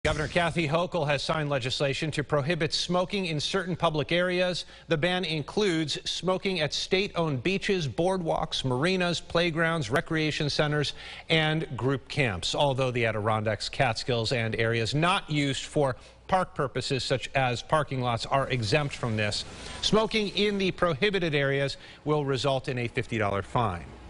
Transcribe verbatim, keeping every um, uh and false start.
Governor Kathy Hochul has signed legislation to prohibit smoking in certain public areas. The ban includes smoking at state-owned beaches, boardwalks, marinas, playgrounds, recreation centers, and group camps. Although the Adirondacks, Catskills, and areas not used for park purposes such as parking lots are exempt from this, smoking in the prohibited areas will result in a fifty dollar fine.